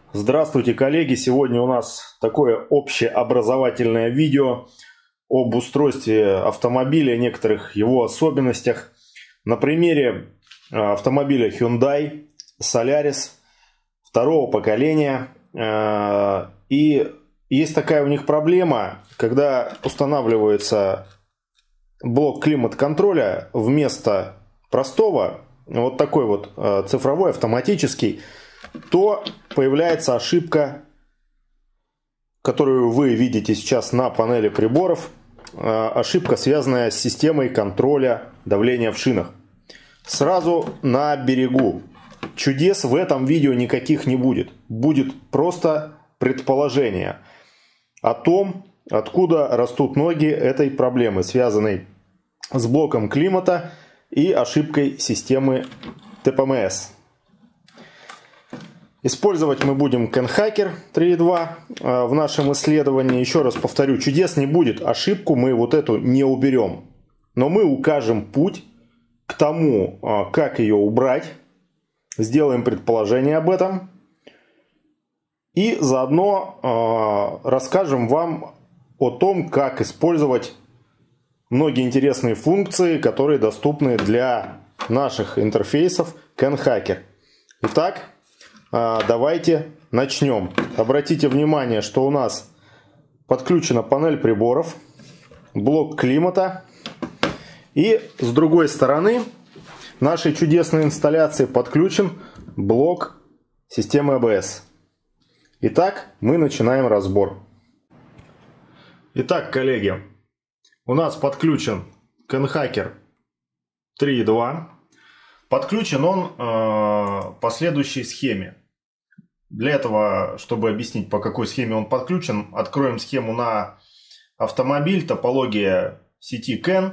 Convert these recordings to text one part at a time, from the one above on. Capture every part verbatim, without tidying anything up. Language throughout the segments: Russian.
Здравствуйте, коллеги! Сегодня у нас такое общеобразовательное видео об устройстве автомобиля, некоторых его особенностях. На примере автомобиля Hyundai Solaris второго поколения. И есть такая у них проблема, когда устанавливается блок климат-контроля вместо простого, вот такой вот цифровой, автоматический, то появляется ошибка, которую вы видите сейчас на панели приборов. Ошибка, связанная с системой контроля давления в шинах. Сразу на берегу: чудес в этом видео никаких не будет. Будет просто предположение о том, откуда растут ноги этой проблемы, связанной с блоком климата и ошибкой системы тэ пэ эм эс. Использовать мы будем CAN-Hacker три и два в нашем исследовании. Еще раз повторю, чудес не будет, ошибку мы вот эту не уберем. Но мы укажем путь к тому, как ее убрать, сделаем предположение об этом. И заодно расскажем вам о том, как использовать многие интересные функции, которые доступны для наших интерфейсов CAN-Hacker. Итак, давайте начнем. Обратите внимание, что у нас подключена панель приборов, блок климата, и с другой стороны нашей чудесной инсталляции подключен блок системы а бэ эс. Итак, мы начинаем разбор. Итак, коллеги, у нас подключен CAN-Hacker три и два. Подключен он э, по следующей схеме. Для этого, чтобы объяснить, по какой схеме он подключен, откроем схему на автомобиль, топология сети CAN.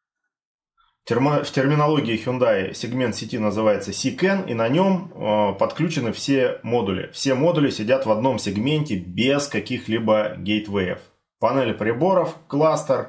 В терминологии Hyundai сегмент сети называется си-кэн, и на нем э, подключены все модули. Все модули сидят в одном сегменте без каких-либо гейтвеев. Панель приборов, кластер,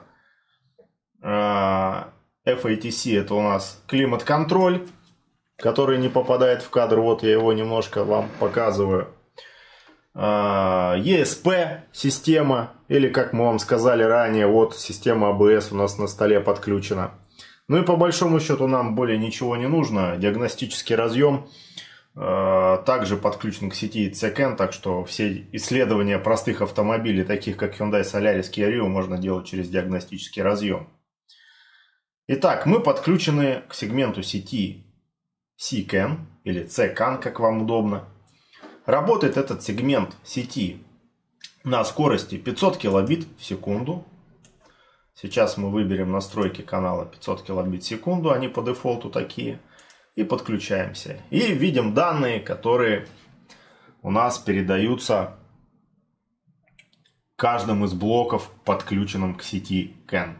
э, эф эй ти си — это у нас климат-контроль, который не попадает в кадр. Вот я его немножко вам показываю. и эс пи система, или, как мы вам сказали ранее, вот система а бэ эс у нас на столе подключена. Ну и по большому счету нам более ничего не нужно. Диагностический разъем э, также подключен к сети си-кэн, так что все исследования простых автомобилей, таких как Hyundai Solaris, Kia Rio, можно делать через диагностический разъем. Итак, мы подключены к сегменту сети си-кэн или си-кэн, как вам удобно. Работает этот сегмент сети на скорости пятьсот килобит в секунду. Сейчас мы выберем настройки канала пятьсот килобит в секунду, они по дефолту такие. И подключаемся. И видим данные, которые у нас передаются каждым из блоков, подключенным к сети CAN.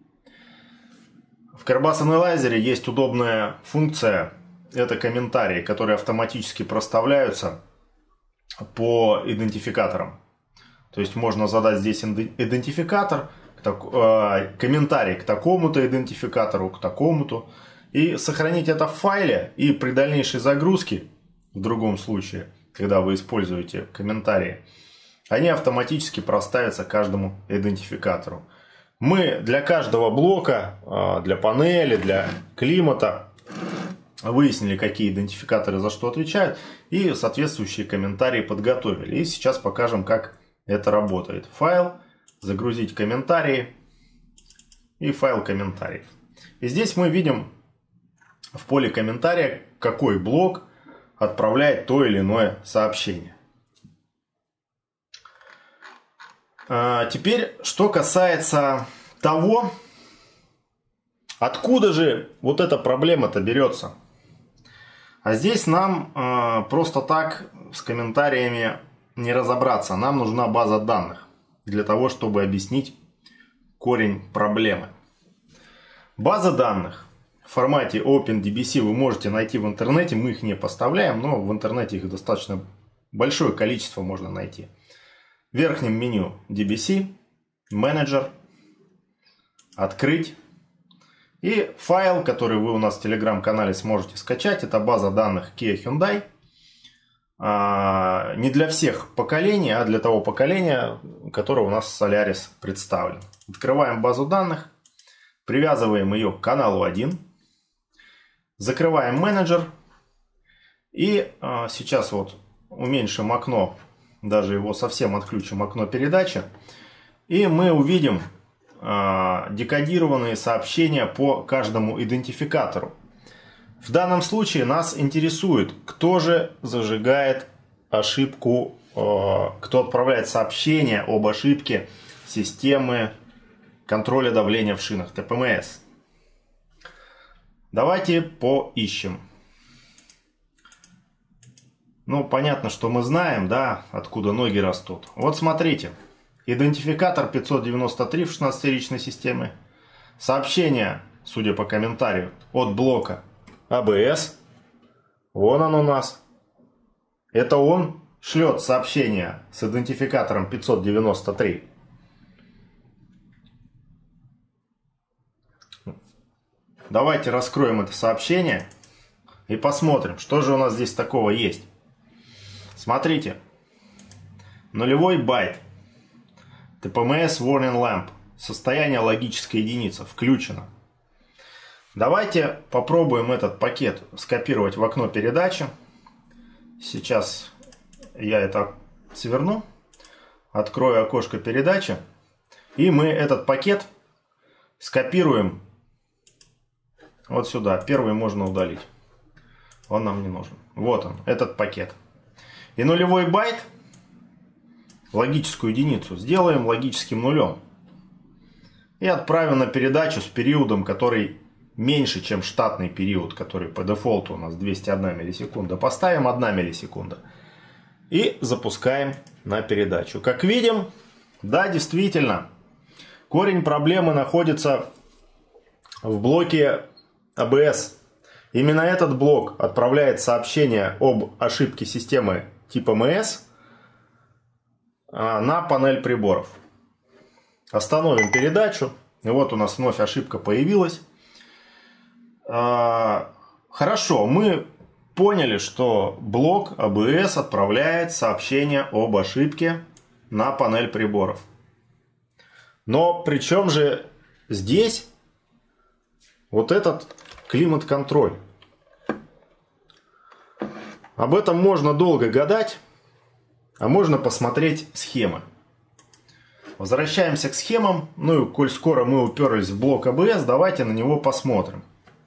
В Kerbas Analyzer есть удобная функция. Это комментарии, которые автоматически проставляются по идентификаторам. То есть можно задать здесь идентификатор, комментарий к такому-то идентификатору, к такому-то. И сохранить это в файле. И при дальнейшей загрузке, в другом случае, когда вы используете комментарии, они автоматически проставятся каждому идентификатору. Мы для каждого блока, для панели, для климата выяснили, какие идентификаторы за что отвечают, и соответствующие комментарии подготовили. И сейчас покажем, как это работает. Файл, загрузить комментарии и файл комментариев. И здесь мы видим в поле комментария, какой блок отправляет то или иное сообщение. Теперь, что касается того, откуда же вот эта проблема-то берется. А здесь нам э, просто так с комментариями не разобраться. Нам нужна база данных для того, чтобы объяснить корень проблемы. База данных в формате OpenDBC вы можете найти в интернете. Мы их не поставляем, но в интернете их достаточно большое количество можно найти. В верхнем меню ди би си, менеджер, открыть. И файл, который вы у нас в телеграм-канале сможете скачать, это база данных Kia Hyundai. не для всех поколений, а для того поколения, которое у нас Solaris представлен. Открываем базу данных, привязываем ее к каналу один, закрываем менеджер и сейчас вот уменьшим окно, даже его совсем отключим, окно передачи, и мы увидим декодированные сообщения по каждому идентификатору. В данном случае нас интересует, кто же зажигает ошибку, кто отправляет сообщение об ошибке системы контроля давления в шинах тэ пэ эм эс. Давайте поищем. Ну, понятно, что мы знаем, да, откуда ноги растут. Вот смотрите. Идентификатор пятьсот девяносто три в шестнадцатиричной системе. Сообщение, судя по комментарию, от блока а бэ эс. Вон он у нас. Это он шлет сообщение с идентификатором пятьсот девяносто три. Давайте раскроем это сообщение и посмотрим, что же у нас здесь такого есть. Смотрите. Нулевой байт. тэ пэ эм эс Warning Lamp. Состояние логической единицы. Включено. Давайте попробуем этот пакет скопировать в окно передачи. Сейчас я это сверну. Открою окошко передачи. И мы этот пакет скопируем вот сюда. Первый можно удалить. Он нам не нужен. Вот он, этот пакет. И нулевой байт, логическую единицу, сделаем логическим нулем. И отправим на передачу с периодом, который меньше, чем штатный период, который по дефолту у нас двести одна миллисекунда. Поставим одна миллисекунда. И запускаем на передачу. Как видим, да, действительно, корень проблемы находится в блоке а бэ эс. Именно этот блок отправляет сообщение об ошибке системы типа эм эс на панель приборов. Остановим передачу. И вот у нас вновь ошибка появилась. Хорошо, мы поняли, что блок а бэ эс отправляет сообщение об ошибке на панель приборов. Но при чем же здесь вот этот климат-контроль? Об этом можно долго гадать, а можно посмотреть схемы. Возвращаемся к схемам. Ну и коль скоро мы уперлись в блок а бэ эс, давайте на него посмотрим.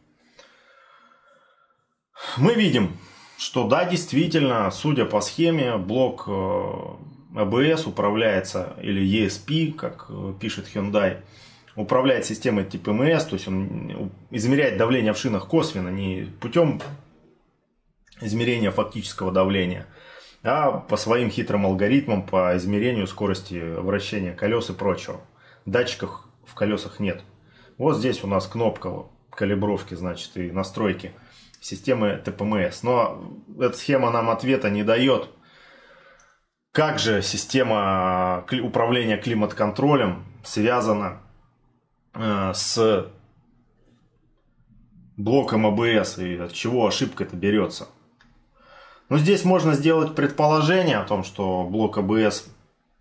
Мы видим, что да, действительно, судя по схеме, блок а бэ эс управляется, или и эс пи, как пишет Hyundai, управляет системой типа эм эс, то есть он измеряет давление в шинах косвенно, не путем измерения фактического давления, а по своим хитрым алгоритмам по измерению скорости вращения колес и прочего. Датчиков в колесах нет. Вот здесь у нас кнопка калибровки, значит, и настройки системы тэ пэ эм эс. Но эта схема нам ответа не дает. Как же система управления климат-контролем связана с блоком а бэ эс и от чего ошибка-то берется? Но здесь можно сделать предположение о том, что блок а бэ эс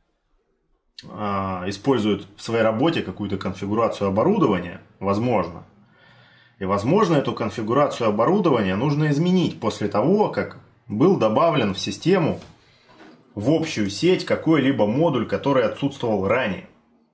использует в своей работе какую-то конфигурацию оборудования, возможно. И, возможно, эту конфигурацию оборудования нужно изменить после того, как был добавлен в систему, в общую сеть, какой-либо модуль, который отсутствовал ранее.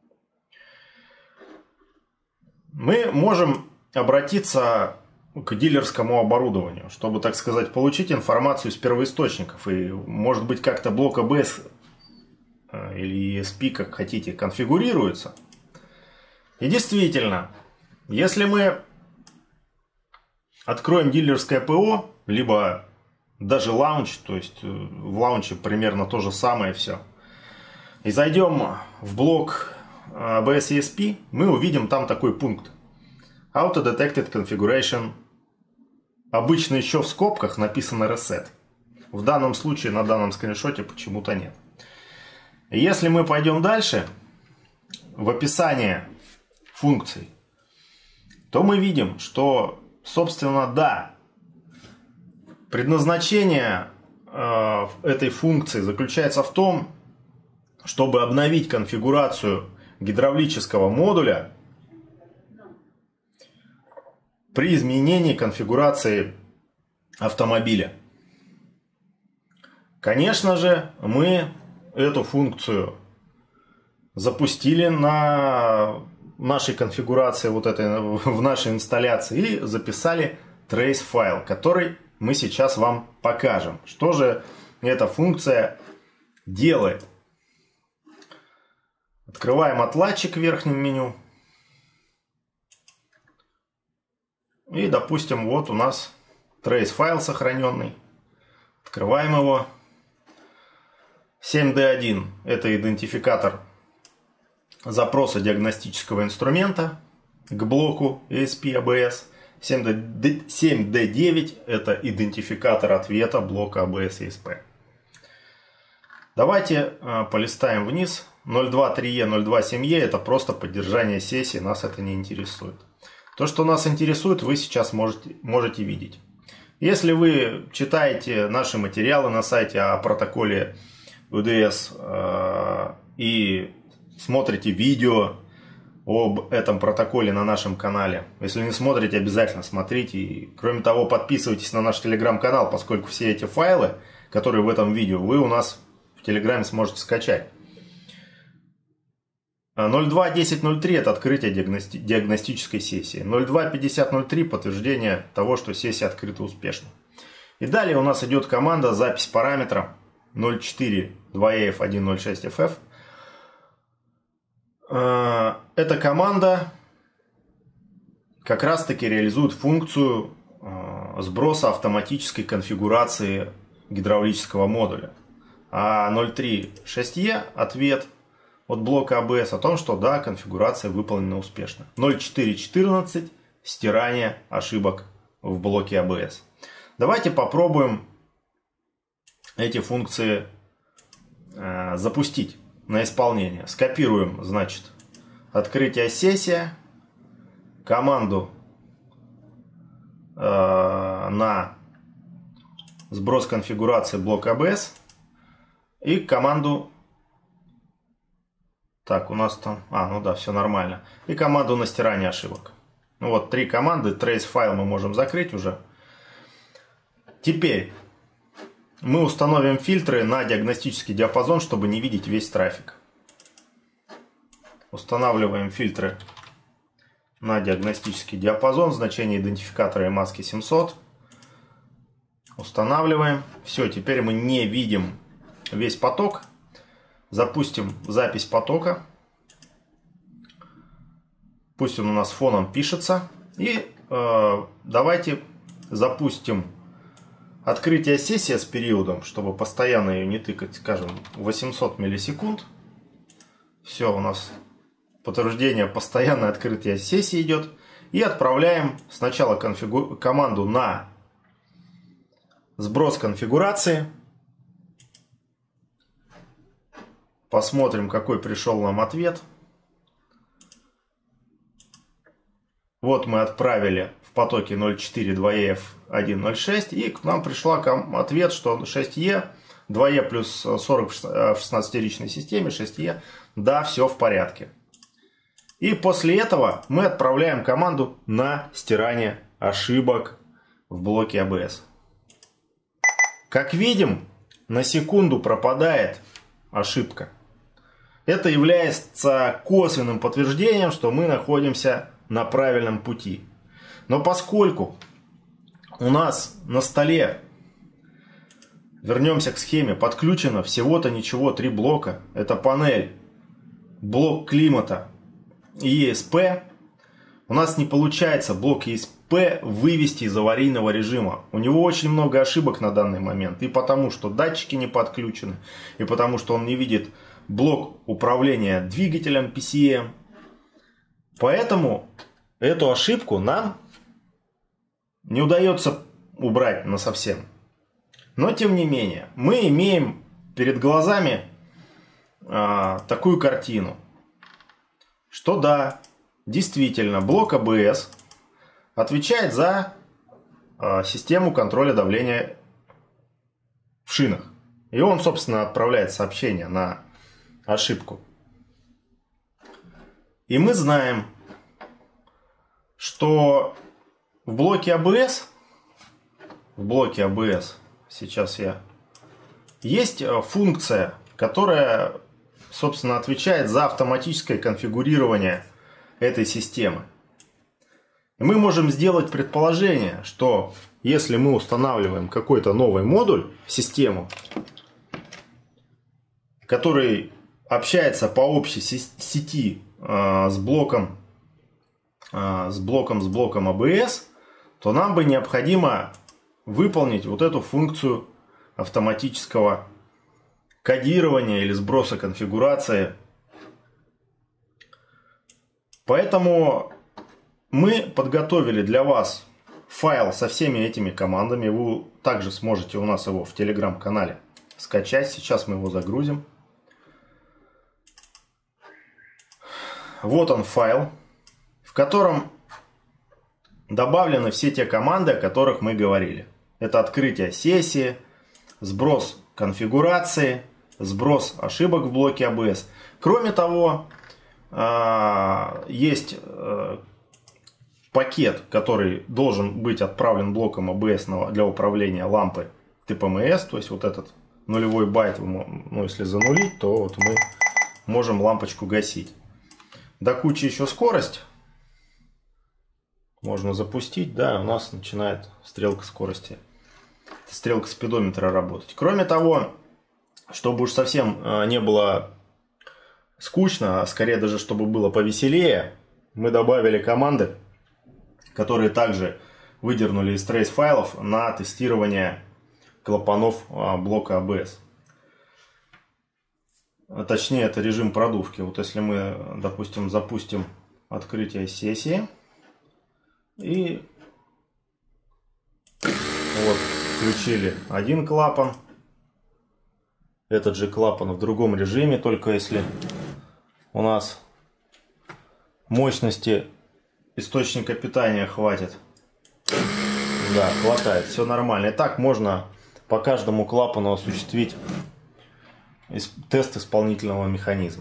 Мы можем обратиться к дилерскому оборудованию, чтобы, так сказать, получить информацию из первоисточников. И, может быть, как-то блок а бэ эс или и эс пи, как хотите, конфигурируется. И действительно, если мы откроем дилерское ПО, либо даже лаунч, то есть в лаунче примерно то же самое все, и зайдем в блок а бэ эс и эс пи, мы увидим там такой пункт. Auto Detected Configuration. Обычно еще в скобках написано Reset. В данном случае, на данном скриншоте почему-то нет. Если мы пойдем дальше, в описание функций, то мы видим, что, собственно, да, предназначение э, этой функции заключается в том, чтобы обновить конфигурацию гидравлического модуля при изменении конфигурации автомобиля. Конечно же, мы эту функцию запустили на нашей конфигурации, вот этой, в нашей инсталляции, и записали trace файл, который мы сейчас вам покажем. Что же эта функция делает? Открываем отладчик в верхнем меню. И, допустим, вот у нас trace файл сохраненный. Открываем его. семь дэ один это идентификатор запроса диагностического инструмента к блоку и эс пи эй би эс. семь дэ девять это идентификатор ответа блока эй би эс и и эс пи. Давайте э, полистаем вниз. ноль два три е, ноль два семь е это просто поддержание сессии, нас это не интересует. То, что нас интересует, вы сейчас можете, можете видеть. Если вы читаете наши материалы на сайте о протоколе ю ди эс э, и смотрите видео об этом протоколе на нашем канале. Если не смотрите, обязательно смотрите. И, кроме того, подписывайтесь на наш телеграм-канал, поскольку все эти файлы, которые в этом видео, вы у нас в телеграме сможете скачать. ноль два десять ноль три это открытие диагности диагностической сессии. ноль два пятьдесят ноль три подтверждение того, что сессия открыта успешно. И далее у нас идет команда запись параметра ноль четыре два и эф один ноль шесть эф эф. Эта команда как раз таки реализует функцию сброса автоматической конфигурации гидравлического модуля. А ноль три шесть е ответ от блока эй би эс о том, что да, конфигурация выполнена успешно. ноль четыре четырнадцать стирание ошибок в блоке эй би эс. Давайте попробуем эти функции э, запустить на исполнение. Скопируем, значит, открытие сессия, команду э, на сброс конфигурации блока эй би эс и команду. Так, у нас там... А, ну да, все нормально. И команду на стирание ошибок. Ну вот, три команды. Trace файл мы можем закрыть уже. Теперь мы установим фильтры на диагностический диапазон, чтобы не видеть весь трафик. Устанавливаем фильтры на диагностический диапазон. Значение идентификатора и маски семьсот. Устанавливаем. Все, теперь мы не видим весь поток. Запустим запись потока. Пусть он у нас фоном пишется. И э, давайте запустим открытие сессии с периодом, чтобы постоянно ее не тыкать, скажем, восемьсот миллисекунд. Все, у нас подтверждение постоянное открытие сессии идет. И отправляем сначала конфигу... команду на сброс конфигурации. Посмотрим, какой пришел нам ответ. Вот мы отправили в потоке ноль четыре два и эф один ноль шесть. И к нам пришел ответ, что шесть е, два е плюс сорок в шестнадцатиричной системе, шесть е. Да, все в порядке. И после этого мы отправляем команду на стирание ошибок в блоке эй би эс. Как видим, на секунду пропадает ошибка. Это является косвенным подтверждением, что мы находимся на правильном пути. Но поскольку у нас на столе, вернемся к схеме, подключено всего-то ничего три блока. Это панель, блок климата и и эс пи. У нас не получается блок и эс пи вывести из аварийного режима. У него очень много ошибок на данный момент. И потому, что датчики не подключены, и потому, что он не видит блок управления двигателем пи си эм. Поэтому эту ошибку нам не удается убрать насовсем. Но тем не менее, мы имеем перед глазами а, такую картину, что да, действительно, блок эй би эс отвечает за а, систему контроля давления в шинах. И он, собственно, отправляет сообщение на ошибку. И мы знаем, что в блоке эй би эс, в блоке эй би эс, сейчас я, есть функция, которая, собственно, отвечает за автоматическое конфигурирование этой системы. И мы можем сделать предположение, что если мы устанавливаем какой-то новый модуль в систему, который общается по общей сети э, с блоком, э, с блоком, с блоком эй би эс, то нам бы необходимо выполнить вот эту функцию автоматического кодирования или сброса конфигурации. Поэтому мы подготовили для вас файл со всеми этими командами. Вы также сможете у нас его в телеграм-канале скачать. Сейчас мы его загрузим. Вот он файл, в котором добавлены все те команды, о которых мы говорили. Это открытие сессии, сброс конфигурации, сброс ошибок в блоке эй би эс. Кроме того, есть пакет, который должен быть отправлен блоком эй би эс для управления лампой типа эм эс. То есть вот этот нулевой байт, ну, если занулить, то вот мы можем лампочку гасить. До кучи еще скорость. Можно запустить, да, у нас начинает стрелка скорости, стрелка спидометра работать. Кроме того, чтобы уж совсем не было скучно, а скорее даже чтобы было повеселее, мы добавили команды, которые также выдернули из трейс файлов на тестирование клапанов блока эй би эс. Точнее, это режим продувки. Вот если мы, допустим, запустим открытие сессии и вот включили один клапан, этот же клапан в другом режиме, только если у нас мощности источника питания хватит. Да, хватает, все нормально. И так можно по каждому клапану осуществить тест исполнительного механизма.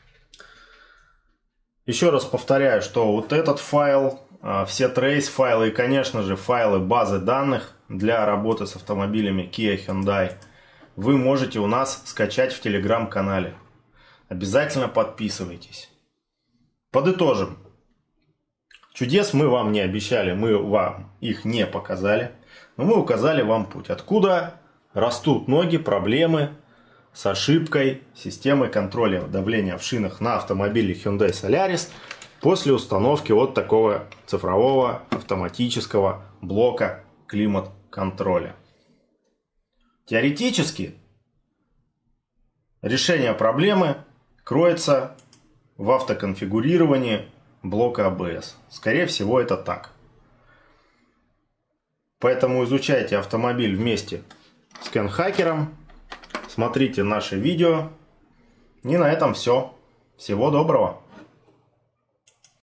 Еще раз повторяю, что вот этот файл, все трейс файлы и, конечно же, файлы базы данных для работы с автомобилями Kia, Hyundai вы можете у нас скачать в телеграм-канале. Обязательно подписывайтесь. Подытожим. Чудес мы вам не обещали, мы вам их не показали, но мы указали вам путь, откуда растут ноги проблемы с ошибкой системы контроля давления в шинах на автомобиле Hyundai Solaris после установки вот такого цифрового автоматического блока климат-контроля. Теоретически решение проблемы кроется в автоконфигурировании блока эй би эс. Скорее всего, это так. Поэтому изучайте автомобиль вместе с Кен-хакером. Смотрите наши видео. И на этом все. Всего доброго.